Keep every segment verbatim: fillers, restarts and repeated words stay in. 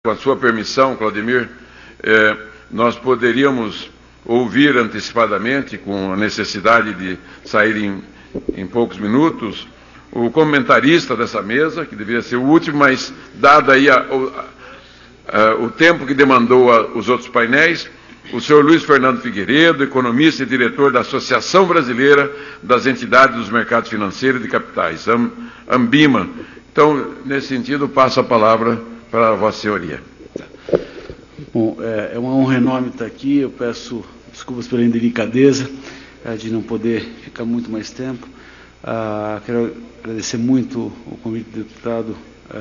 Com a sua permissão, Claudemir, eh, nós poderíamos ouvir antecipadamente, com a necessidade de sair em, em poucos minutos, o comentarista dessa mesa, que deveria ser o último, mas dado aí a, a, a, o tempo que demandou a, os outros painéis, o senhor Luiz Fernando Figueiredo, economista e diretor da Associação Brasileira das Entidades dos Mercados Financeiros e de Capitais, ANBIMA. Então, nesse sentido, passo a palavra para a Vossa Senhoria. Bom, é uma honra enorme estar aqui. Eu peço desculpas pela indelicadeza é, de não poder ficar muito mais tempo. Ah, quero agradecer muito o convite do deputado,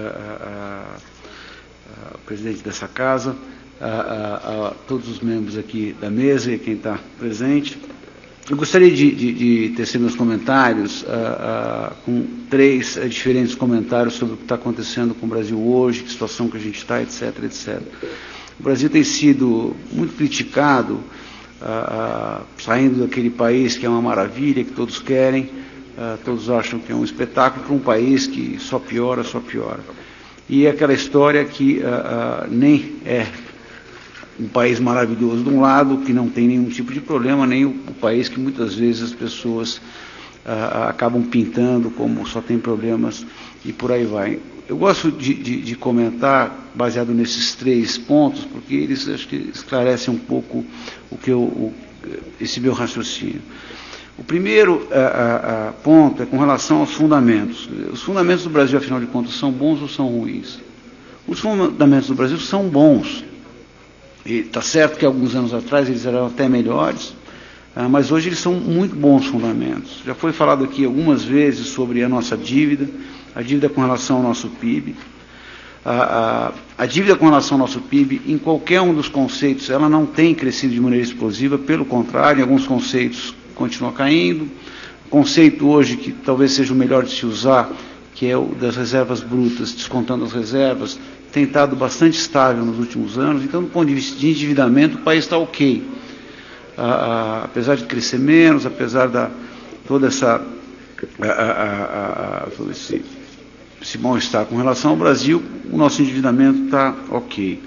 o presidente dessa casa, a, a, a todos os membros aqui da mesa e quem está presente. Eu gostaria de, de, de tecer meus comentários uh, uh, com três uh, diferentes comentários sobre o que está acontecendo com o Brasil hoje, que situação que a gente está, etc, etcétera. O Brasil tem sido muito criticado, uh, uh, saindo daquele país que é uma maravilha, que todos querem, uh, todos acham que é um espetáculo, para um país que só piora, só piora. E é aquela história que uh, uh, nem é um país maravilhoso de um lado, que não tem nenhum tipo de problema, nem o, o país que muitas vezes as pessoas ah, acabam pintando como só tem problemas e por aí vai. Eu gosto de, de, de comentar, baseado nesses três pontos, porque eles acho que esclarecem um pouco o que eu, o, esse meu raciocínio. O primeiro ah, ah, ponto é com relação aos fundamentos. Os fundamentos do Brasil, afinal de contas, são bons ou são ruins? Os fundamentos do Brasil são bons. Está certo que alguns anos atrás eles eram até melhores, ah, mas hoje eles são muito bons fundamentos. Já foi falado aqui algumas vezes sobre a nossa dívida, a dívida com relação ao nosso P I B. A, a, a dívida com relação ao nosso P I B, em qualquer um dos conceitos, ela não tem crescido de maneira explosiva, pelo contrário, em alguns conceitos continua caindo. O conceito hoje, que talvez seja o melhor de se usar, que é o das reservas brutas, descontando as reservas, tem estado bastante estável nos últimos anos. Então, do ponto de vista de endividamento, o país está ok. Ah, ah, apesar de crescer menos, apesar da toda essa ah, ah, ah, esse, esse mal-estar com relação ao Brasil, o nosso endividamento está ok.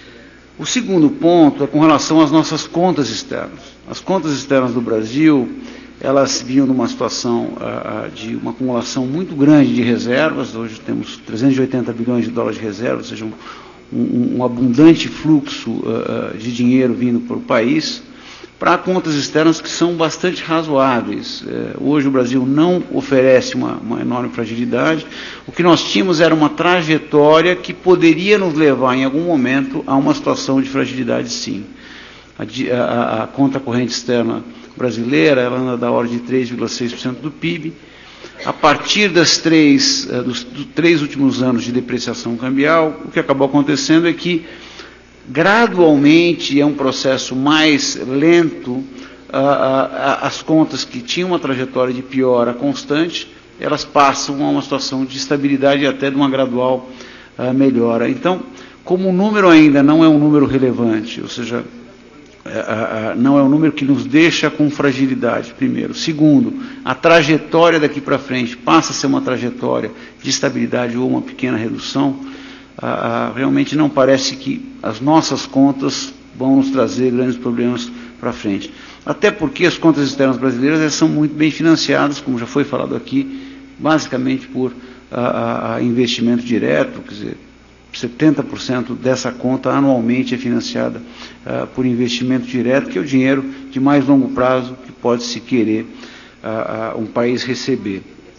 O segundo ponto é com relação às nossas contas externas. As contas externas do Brasil, elas vinham numa situação uh, de uma acumulação muito grande de reservas. Hoje temos trezentos e oitenta bilhões de dólares de reservas, ou seja, um, um, um abundante fluxo uh, de dinheiro vindo para o país, para contas externas que são bastante razoáveis. Uh, hoje o Brasil não oferece uma, uma enorme fragilidade. O que nós tínhamos era uma trajetória que poderia nos levar, em algum momento, a uma situação de fragilidade, sim. A, a, a conta corrente externa brasileira, ela anda da ordem de três vírgula seis por cento do P I B. A partir das três, dos, dos três últimos anos de depreciação cambial, o que acabou acontecendo é que, gradualmente, é um processo mais lento, a, a, as contas que tinham uma trajetória de piora constante, elas passam a uma situação de estabilidade e até de uma gradual a, melhora. Então, como o número ainda não é um número relevante, ou seja, não é um número que nos deixa com fragilidade, primeiro. Segundo, a trajetória daqui para frente passa a ser uma trajetória de estabilidade ou uma pequena redução. Realmente não parece que as nossas contas vão nos trazer grandes problemas para frente. Até porque as contas externas brasileiras elas são muito bem financiadas, como já foi falado aqui, basicamente por a, a investimento direto, quer dizer, setenta por cento dessa conta anualmente é financiada uh, por investimento direto, que é o dinheiro de mais longo prazo que pode-se querer uh, uh, um país receber.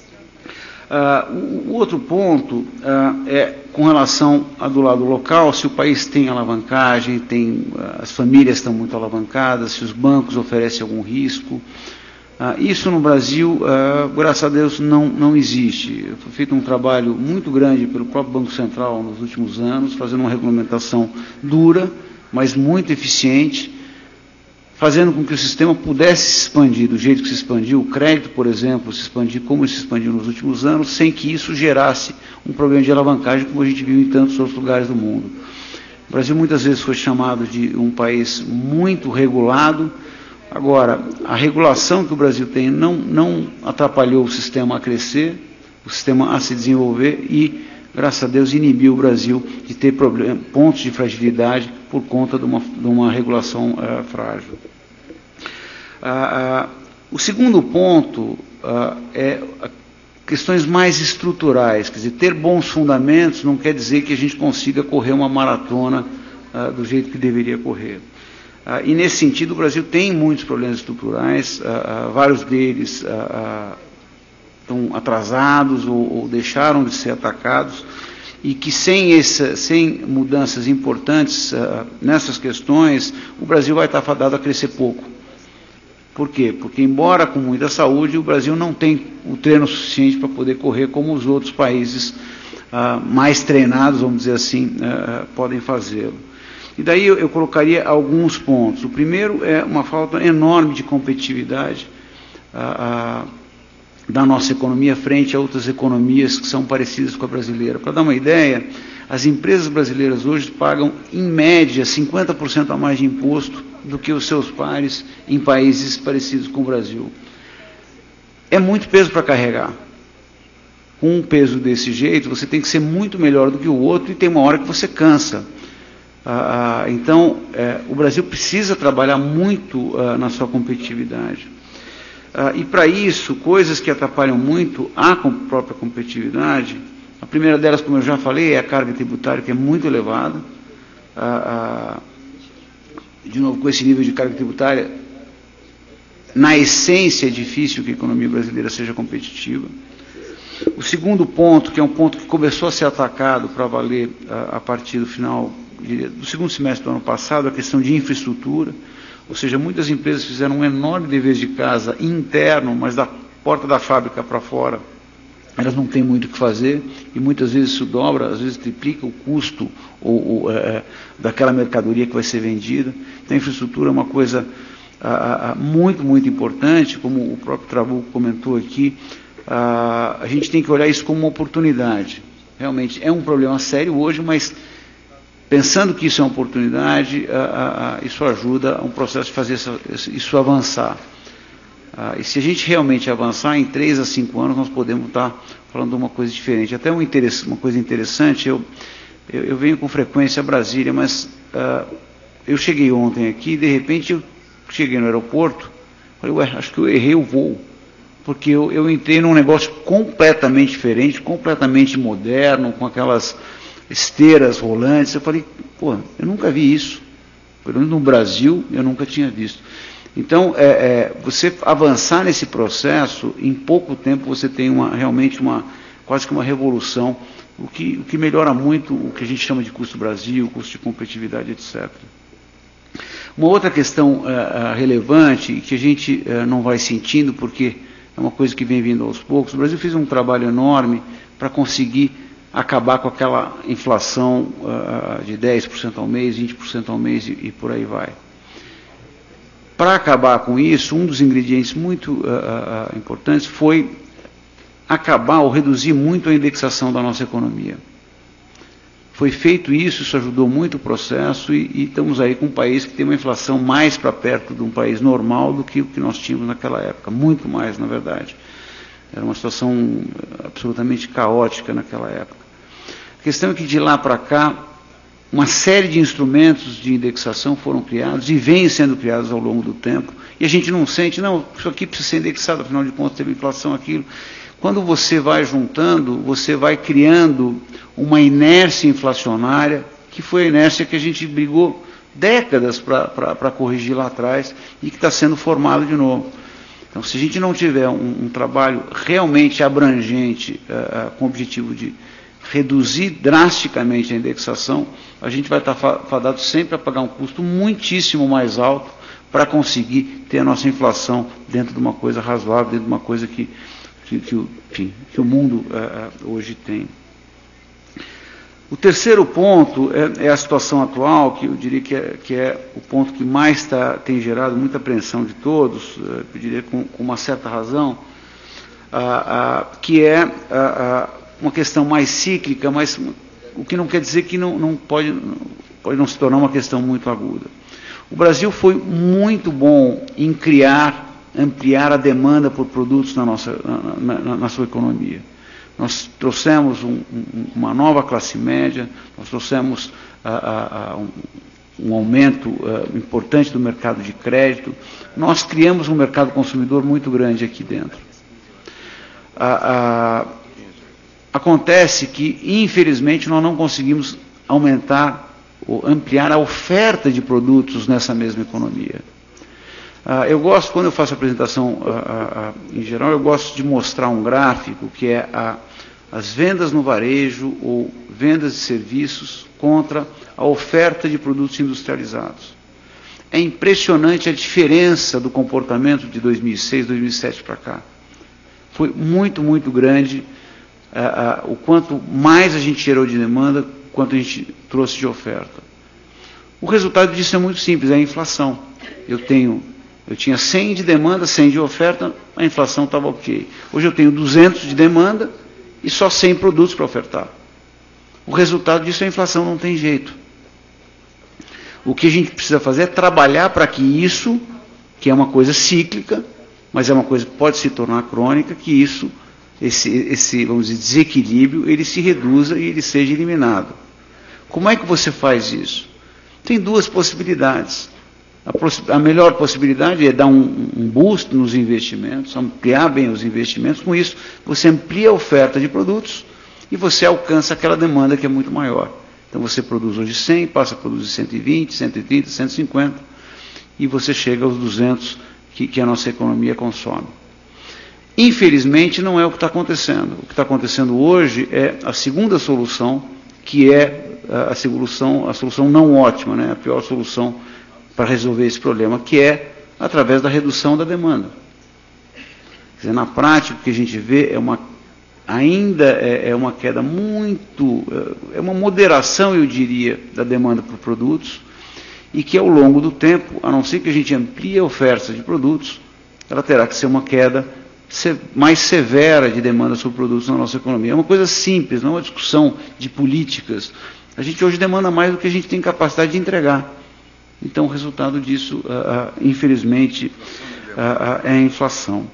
Uh, o, o outro ponto uh, é com relação a do lado local, se o país tem alavancagem, tem, uh, as famílias estão muito alavancadas, se os bancos oferecem algum risco. Uh, isso no Brasil, uh, graças a Deus, não, não existe. Foi feito um trabalho muito grande pelo próprio Banco Central nos últimos anos, fazendo uma regulamentação dura, mas muito eficiente, fazendo com que o sistema pudesse se expandir do jeito que se expandiu, o crédito, por exemplo, se expandir como se expandiu nos últimos anos, sem que isso gerasse um problema de alavancagem, como a gente viu em tantos outros lugares do mundo. O Brasil muitas vezes foi chamado de um país muito regulado. Agora, a regulação que o Brasil tem não, não atrapalhou o sistema a crescer, o sistema a se desenvolver, e graças a Deus, inibiu o Brasil de ter problem- pontos de fragilidade por conta de uma, de uma regulação uh, frágil. Uh, uh, o segundo ponto uh, é questões mais estruturais, quer dizer, ter bons fundamentos não quer dizer que a gente consiga correr uma maratona uh, do jeito que deveria correr. Uh, e, nesse sentido, o Brasil tem muitos problemas estruturais, uh, uh, vários deles uh, uh, estão atrasados ou, ou deixaram de ser atacados, e que sem, essa, sem mudanças importantes uh, nessas questões, o Brasil vai estar fadado a crescer pouco. Por quê? Porque, embora com muita saúde, o Brasil não tem o treino suficiente para poder correr como os outros países uh, mais treinados, vamos dizer assim, uh, podem fazê-lo. E daí eu, eu colocaria alguns pontos. O primeiro é uma falta enorme de competitividade uh, uh, da nossa economia frente a outras economias que são parecidas com a brasileira. Para dar uma ideia, as empresas brasileiras hoje pagam, em média, cinquenta por cento a mais de imposto do que os seus pares em países parecidos com o Brasil. É muito peso para carregar. Com um peso desse jeito, você tem que ser muito melhor do que o outro e tem uma hora que você cansa. Ah, então, eh, o Brasil precisa trabalhar muito ah, na sua competitividade. Ah, e, para isso, coisas que atrapalham muito a própria competitividade, a primeira delas, como eu já falei, é a carga tributária, que é muito elevada. Ah, ah, de novo, com esse nível de carga tributária, na essência é difícil que a economia brasileira seja competitiva. O segundo ponto, que é um ponto que começou a ser atacado para valer a, a partir do final do segundo semestre do ano passado, a questão de infraestrutura, ou seja, muitas empresas fizeram um enorme dever de casa interno, mas da porta da fábrica para fora, elas não têm muito o que fazer, e muitas vezes isso dobra, às vezes triplica o custo ou, ou, é, daquela mercadoria que vai ser vendida. Então, a infraestrutura é uma coisa a, a, muito, muito importante, como o próprio Trabuco comentou aqui. A, a gente tem que olhar isso como uma oportunidade. Realmente é um problema sério hoje, mas pensando que isso é uma oportunidade, a, a, a, isso ajuda a um processo de fazer essa, isso avançar. Ah, e se a gente realmente avançar, em três a cinco anos, nós podemos estar falando de uma coisa diferente. Até um uma coisa interessante, eu, eu, eu venho com frequência a Brasília, mas ah, eu cheguei ontem aqui e, de repente, eu cheguei no aeroporto, falei, ué, acho que eu errei o voo, porque eu, eu entrei num negócio completamente diferente, completamente moderno, com aquelas esteiras rolantes. Eu falei, pô, eu nunca vi isso. Pelo menos no Brasil, eu nunca tinha visto. Então, é, é, você avançar nesse processo, em pouco tempo você tem uma, realmente uma, quase que uma revolução, o que, o que melhora muito o que a gente chama de custo Brasil, custo de competitividade, etcétera. Uma outra questão é, relevante, que a gente é, não vai sentindo, porque é uma coisa que vem vindo aos poucos, o Brasil fez um trabalho enorme para conseguir acabar com aquela inflação uh, de dez por cento ao mês, vinte por cento ao mês e, e por aí vai. Para acabar com isso, um dos ingredientes muito uh, uh, importantes foi acabar ou reduzir muito a indexação da nossa economia. Foi feito isso, isso ajudou muito o processo e, e estamos aí com um país que tem uma inflação mais para perto de um país normal do que o que nós tínhamos naquela época, muito mais, na verdade. Era uma situação absolutamente caótica naquela época. A questão é que de lá para cá, uma série de instrumentos de indexação foram criados e vêm sendo criados ao longo do tempo, e a gente não sente, não, isso aqui precisa ser indexado, afinal de contas teve inflação, aquilo. Quando você vai juntando, você vai criando uma inércia inflacionária, que foi a inércia que a gente brigou décadas para corrigir lá atrás, e que está sendo formada de novo. Então, se a gente não tiver um, um trabalho realmente abrangente, uh, uh, com o objetivo de reduzir drasticamente a indexação, a gente vai estar fadado sempre a pagar um custo muitíssimo mais alto para conseguir ter a nossa inflação dentro de uma coisa razoável, dentro de uma coisa que, que, que, enfim, que o mundo uh, hoje tem. O terceiro ponto é, é a situação atual, que eu diria que é, que é o ponto que mais tá, tem gerado muita apreensão de todos, uh, eu diria com, com uma certa razão, uh, uh, que é... Uh, uh, uma questão mais cíclica, mas o que não quer dizer que não, não pode, pode não se tornar uma questão muito aguda. O Brasil foi muito bom em criar, ampliar a demanda por produtos na, nossa, na, na, na sua economia. Nós trouxemos um, um, uma nova classe média, nós trouxemos a, a, a, um, um aumento uh, importante do mercado de crédito, nós criamos um mercado consumidor muito grande aqui dentro. A, a, acontece que, infelizmente, nós não conseguimos aumentar ou ampliar a oferta de produtos nessa mesma economia. Uh, eu gosto, quando eu faço a apresentação uh, uh, uh, em geral, eu gosto de mostrar um gráfico que é a, as vendas no varejo ou vendas de serviços contra a oferta de produtos industrializados. É impressionante a diferença do comportamento de dois mil e seis, dois mil e sete para cá. Foi muito, muito grande uh, uh, o quanto mais a gente gerou de demanda, quanto a gente trouxe de oferta. O resultado disso é muito simples, é a inflação. Eu tenho... Eu tinha cem de demanda, cem de oferta, a inflação estava ok. Hoje eu tenho duzentos de demanda e só cem produtos para ofertar. O resultado disso é a inflação, não tem jeito. O que a gente precisa fazer é trabalhar para que isso, que é uma coisa cíclica, mas é uma coisa que pode se tornar crônica, que isso, esse, esse vamos dizer, desequilíbrio, ele se reduza e ele seja eliminado. Como é que você faz isso? Tem duas possibilidades. A melhor possibilidade é dar um, um boost nos investimentos, ampliar bem os investimentos. Com isso, você amplia a oferta de produtos e você alcança aquela demanda que é muito maior. Então, você produz hoje cem, passa a produzir cento e vinte, cento e trinta, cento e cinquenta, e você chega aos duzentos que, que a nossa economia consome. Infelizmente, não é o que está acontecendo. O que está acontecendo hoje é a segunda solução, que é a solução, a solução não ótima, né? A pior solução para resolver esse problema, que é através da redução da demanda. Quer dizer, na prática, o que a gente vê é uma, ainda é, é uma queda muito, é uma moderação, eu diria, da demanda por produtos, e que ao longo do tempo, a não ser que a gente amplie a oferta de produtos, ela terá que ser uma queda mais severa de demanda sobre produtos na nossa economia. É uma coisa simples, não é uma discussão de políticas. A gente hoje demanda mais do que a gente tem capacidade de entregar. Então, o resultado disso, uh, uh, infelizmente, uh, uh, é a inflação.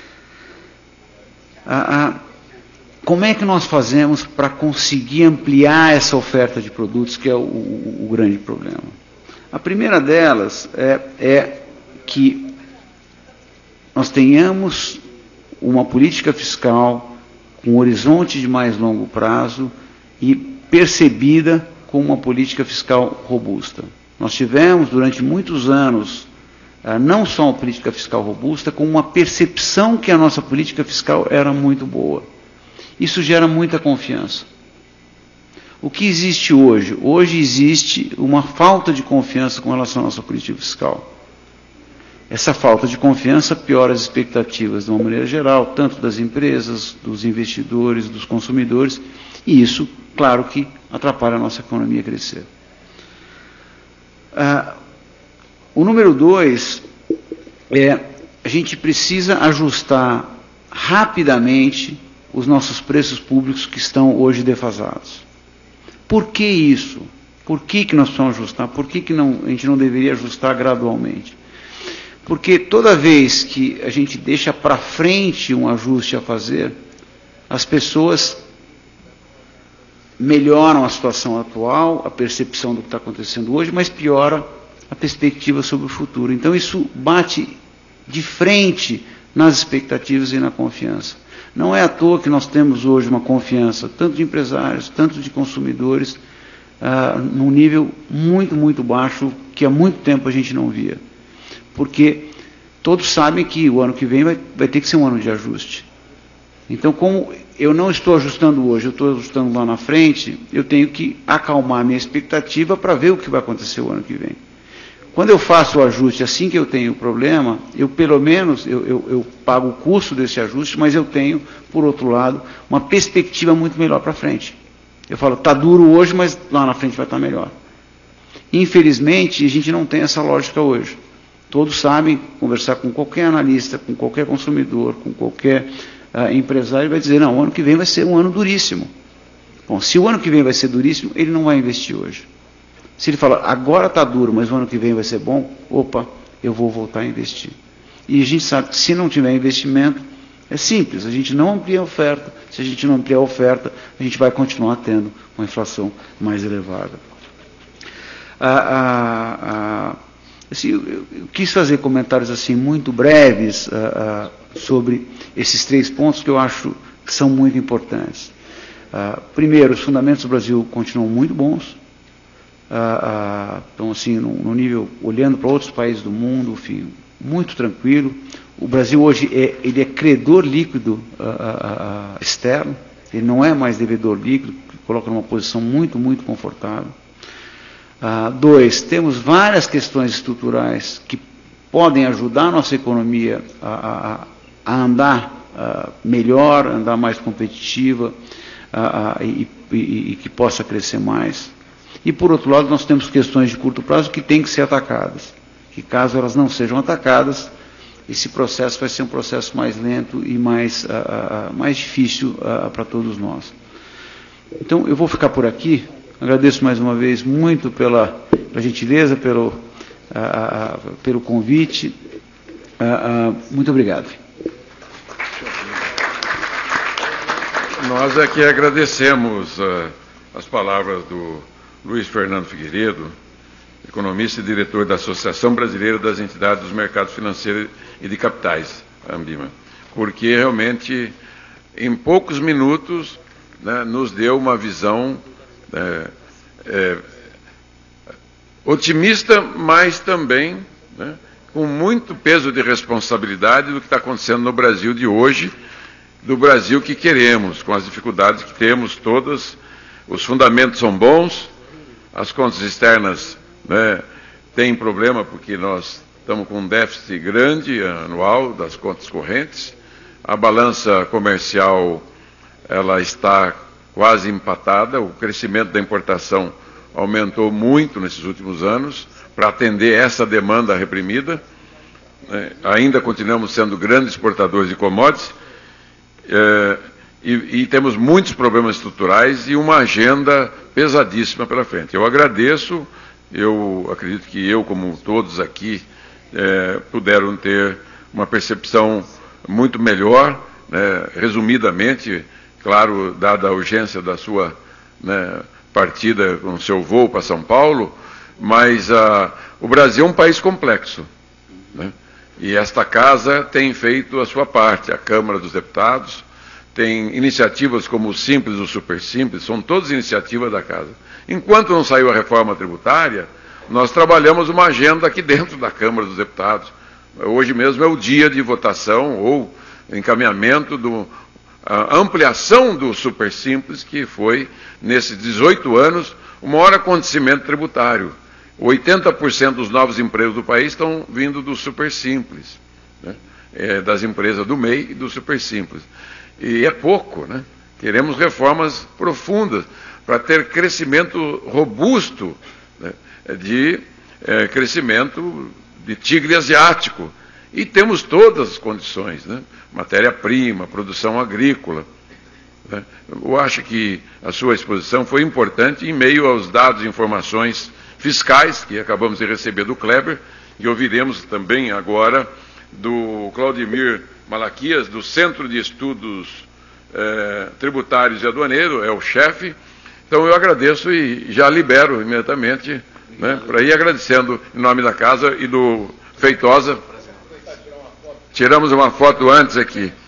Uh, uh, como é que nós fazemos para conseguir ampliar essa oferta de produtos, que é o, o, o grande problema? A primeira delas é, é que nós tenhamos uma política fiscal com horizonte de mais longo prazo e percebida como uma política fiscal robusta. Nós tivemos, durante muitos anos, não só uma política fiscal robusta, como uma percepção que a nossa política fiscal era muito boa. Isso gera muita confiança. O que existe hoje? Hoje existe uma falta de confiança com relação à nossa política fiscal. Essa falta de confiança piora as expectativas de uma maneira geral, tanto das empresas, dos investidores, dos consumidores, e isso, claro que, atrapalha a nossa economia a crescer. Ah, o número dois é, a gente precisa ajustar rapidamente os nossos preços públicos que estão hoje defasados. Por que isso? Por que, que nós precisamos ajustar? Por que, que não, a gente não deveria ajustar gradualmente? Porque toda vez que a gente deixa para frente um ajuste a fazer, as pessoas melhoram a situação atual, a percepção do que está acontecendo hoje, mas piora a perspectiva sobre o futuro. Então, isso bate de frente nas expectativas e na confiança. Não é à toa que nós temos hoje uma confiança, tanto de empresários, tanto de consumidores, ah, num nível muito, muito baixo, que há muito tempo a gente não via. Porque todos sabem que o ano que vem vai, vai ter que ser um ano de ajuste. Então, como eu não estou ajustando hoje, eu estou ajustando lá na frente, eu tenho que acalmar a minha expectativa para ver o que vai acontecer o ano que vem. Quando eu faço o ajuste assim que eu tenho o problema, eu pelo menos, eu, eu, eu pago o custo desse ajuste, mas eu tenho, por outro lado, uma perspectiva muito melhor para frente. Eu falo, está duro hoje, mas lá na frente vai estar melhor. Infelizmente, a gente não tem essa lógica hoje. Todos sabem, conversar com qualquer analista, com qualquer consumidor, com qualquer uh, empresário, vai dizer, não, o ano que vem vai ser um ano duríssimo. Bom, se o ano que vem vai ser duríssimo, ele não vai investir hoje. Se ele falar, agora está duro, mas o ano que vem vai ser bom, opa, eu vou voltar a investir. E a gente sabe que se não tiver investimento, É simples, a gente não amplia a oferta. Se a gente não ampliar a oferta, a gente vai continuar tendo uma inflação mais elevada. Ah, ah, ah, assim, eu, eu quis fazer comentários assim muito breves ah, ah, sobre esses três pontos que eu acho que são muito importantes. Ah, primeiro, os fundamentos do Brasil continuam muito bons. Ah, ah, então, assim, no, no nível, olhando para outros países do mundo, enfim, muito tranquilo. O Brasil hoje é, ele é credor líquido uh, uh, uh, externo, ele não é mais devedor líquido, coloca numa posição muito, muito confortável. Uh, dois, temos várias questões estruturais que podem ajudar a nossa economia a, a, a andar uh, melhor, andar mais competitiva uh, uh, e, e, e que possa crescer mais. E, por outro lado, nós temos questões de curto prazo que têm que ser atacadas, que caso elas não sejam atacadas, esse processo vai ser um processo mais lento e mais, uh, uh, mais difícil uh, para todos nós. Então, eu vou ficar por aqui. Agradeço mais uma vez muito pela, pela gentileza, pelo, uh, uh, pelo convite. Uh, uh, muito obrigado. Nós aqui agradecemos uh, as palavras do Luiz Fernando Figueiredo, economista e diretor da Associação Brasileira das Entidades dos Mercados Financeiros e de Capitais, a Ambima, porque realmente, em poucos minutos, né, nos deu uma visão é, é, otimista, mas também, né, com muito peso de responsabilidade do que está acontecendo no Brasil de hoje, do Brasil que queremos, com as dificuldades que temos todas. Os fundamentos são bons, as contas externas, né, tem problema porque nós estamos com um déficit grande anual das contas correntes, a balança comercial ela está quase empatada, o crescimento da importação aumentou muito nesses últimos anos para atender essa demanda reprimida, né, ainda continuamos sendo grandes exportadores de commodities, é, e, e temos muitos problemas estruturais e uma agenda pesadíssima pela frente. Eu agradeço. Eu acredito que eu, como todos aqui, é, puderam ter uma percepção muito melhor, né, resumidamente, claro, dada a urgência da sua, né, partida com o seu voo para São Paulo, mas ah, o Brasil é um país complexo, né, e esta casa tem feito a sua parte, a Câmara dos Deputados, tem iniciativas como o Simples, o Super Simples, são todas iniciativas da casa. Enquanto não saiu a reforma tributária, nós trabalhamos uma agenda aqui dentro da Câmara dos Deputados. Hoje mesmo é o dia de votação ou encaminhamento, do, a ampliação do Super Simples, que foi, nesses dezoito anos, o maior acontecimento tributário. oitenta por cento dos novos empregos do país estão vindo do Super Simples, né? É, das empresas do M E I e do Super Simples. E é pouco, né? Queremos reformas profundas para ter crescimento robusto, né, de é, crescimento de tigre asiático. E temos todas as condições, né? Matéria-prima, produção agrícola, né? Eu acho que a sua exposição foi importante em meio aos dados e informações fiscais que acabamos de receber do Kleber, e ouviremos também agora do Claudemir Malaquias, do Centro de Estudos eh, Tributários e Aduaneiros, é o chefe. Então eu agradeço e já libero imediatamente, né, para ir agradecendo em nome da casa e do Feitosa. Tiramos uma foto antes aqui.